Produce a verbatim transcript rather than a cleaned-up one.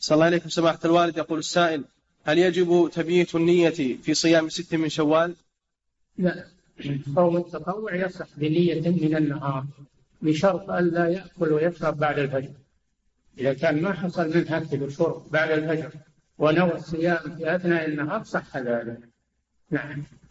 صلى الله عليكم سماحة الوالد. يقول السائل: هل يجب تبييت النية في صيام ست من شوال؟ لا، صوم التطوع يصح بنية من النهار بشرط ألا يأكل ويشرب بعد الفجر. إذا كان ما حصل منه أكل وشرب بعد الفجر ونوى الصيام في أثناء النهار صح ذلك. نعم.